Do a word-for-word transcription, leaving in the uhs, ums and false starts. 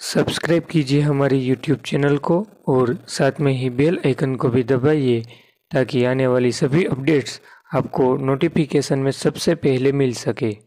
सब्सक्राइब कीजिए हमारे YouTube channel को और साथ में ही बेल आइकन को भी दबाइए ताकि आने वाली सभी अपडेट्स आपको नोटिफिकेशन में सबसे पहले मिल सके।